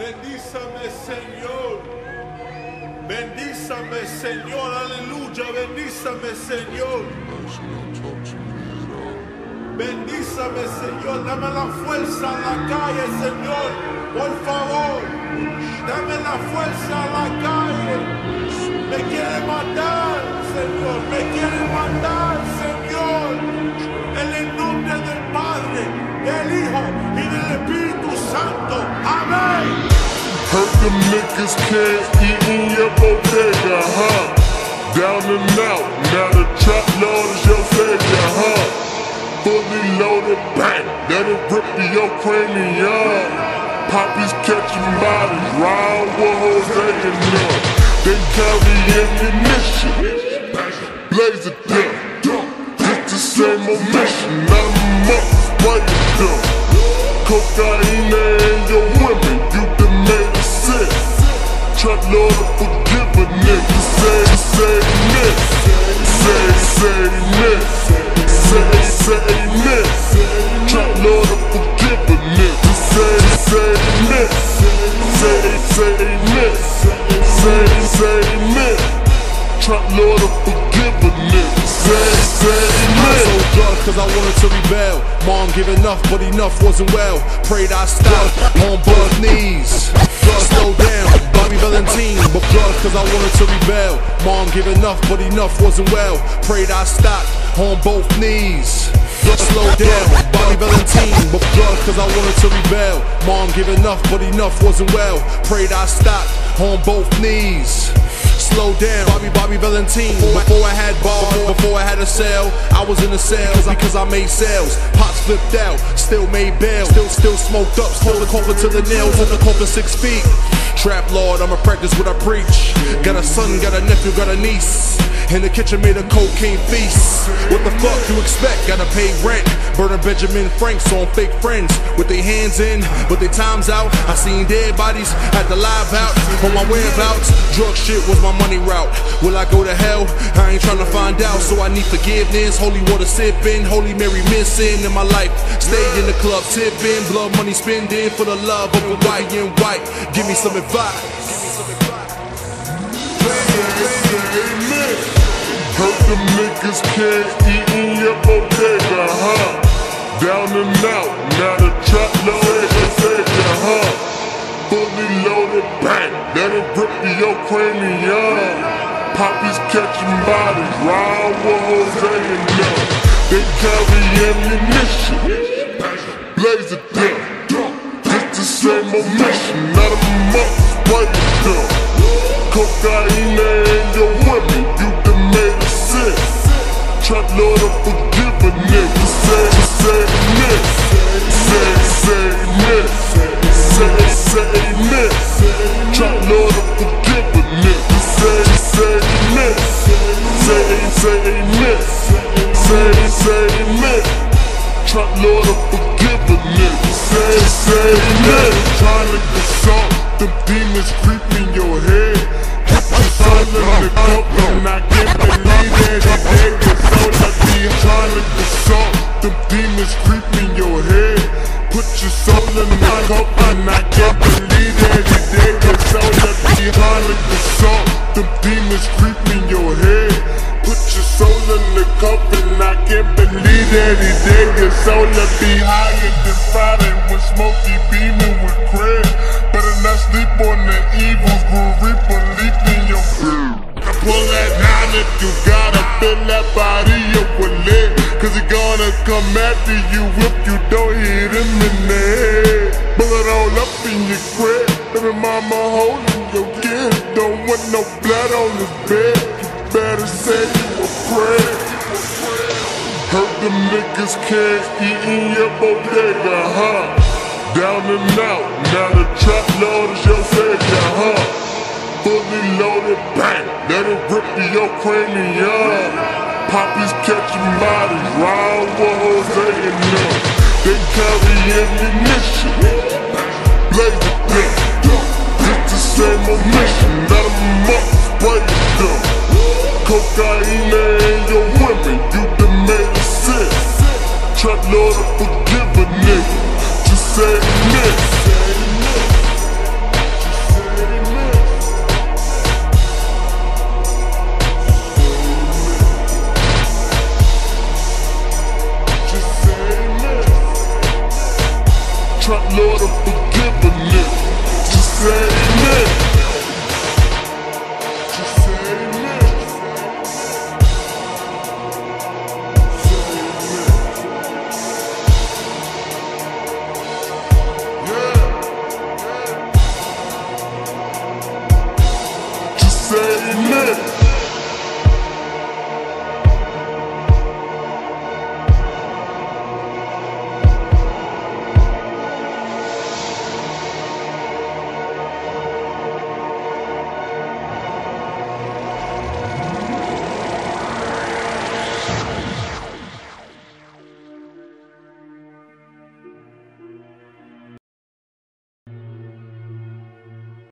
Bendízame, Señor. Bendízame, Señor. Aleluya. Bendízame, Señor. Bendízame, Señor. Dame la fuerza a la calle, Señor. Por favor. Dame la fuerza a la calle. Me quiere matar, Señor. Me quiere matar, Señor. En el nombre del Padre, del Hijo y del Espíritu Santo. Amén. Heard them niggas can't eat in your bodega, huh? Down and out, now the trap lord is your savior, huh? Fully loaded bang, that'll rip to your cranium. Poppies catching bodies, round with Jose and them. They carry ammunition, blaze it down. It's the same old mission, not a month, spray it down. Cocaine and your women, you done made a sin. Trap lord to forgive a nigga, say this. Say this. Trap lord to forgive a nigga, say this. Trap lord to forgive a nigga, say this. So drugs cause I wanted to rebel. Mom gave enough but enough wasn't well. Prayed I stop on both knees. Drugs slow down, Bobby Valentine. But drugs cause I wanted to rebel. Mom gave enough but enough wasn't well. Prayed I stop on both knees. Drugs slow down, Bobby Valentine. But drugs cause I wanted to rebel. Mom gave enough but enough wasn't well. Prayed I stop on both knees. Slow down, Bobby Valentine. Before I had bars, before I had a cell, I was in the sales because I made sales. Pots flipped out, still made bail. Still smoked up, still the coffin to the nails in the coffin 6 feet. Trap lord, I'ma practice what I preach. Got a son, got a nephew, got a niece. In the kitchen made a cocaine feast. What the fuck you expect? Gotta pay rent. Burning Benjamin Franks on fake friends with their hands in, but their time's out. I seen dead bodies at the live out on my whereabouts. Drug shit was my money route. Will I go to hell? I ain't tryna find out, so I need forgiveness. Holy water sipping, Holy Mary missing in my life. Stay in the club tipping, blood money spending for the love of a white and white. Give me some advice. Heard them niggas can't eat in your bodega, huh? Down and out, now the trap lord is your savior, huh? Fully loaded bang, that'll rip to your cranium. Poppies catching bodies, round with Jose and them. They carry ammunition, blaze it down. It's the same old mission, not a month, spray it down. Cocaine and your women, you done made a sin. Trap lord to forgive a nigga, say this. Trap lord to forgive a nigga, say this. Trap lord to forgive a nigga, say this. Trying to consult, them demons creep in your head. Put your soul in the cup and I can't believe that they take your soul. I be trying to consult, them demons creep in your head. Put your soul in the cup and I can't believe that they take your soul. I be trying to consult, them demons creep in your head. Put your soul in the cup and I can't believe that he take your soul. I be higher than Friday with Smokey beaming with Craig. Better not sleep on the evils, grew reaper leap in your food. I pull that 9 if you gotta fill that body up with lead. Cause he gonna come after you if you don't hit him in the head. Bullet all up in your crib, baby mama holding your kid. Don't want no blood on his bed, you better say you a prayer. Heard them niggas can't eat in your bodega, huh? Down and out, now the trap lord is your savior, huh? Fully loaded bang, that'll rip to your cranium. Poppies catching bodies, round with Jose and them. They carry ammunition, blaze it down. It's the same old mission, not a month, spray it down. Cocaine and your women, you done made a sin. Trap lord to forgive a nigga, just say this. Lord of